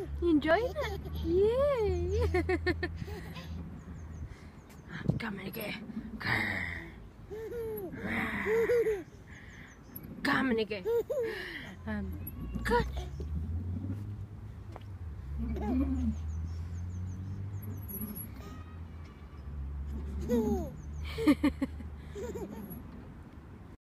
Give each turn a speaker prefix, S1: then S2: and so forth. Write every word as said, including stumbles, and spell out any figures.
S1: You enjoying it? Yay! Come and get. Come and get. Um, good.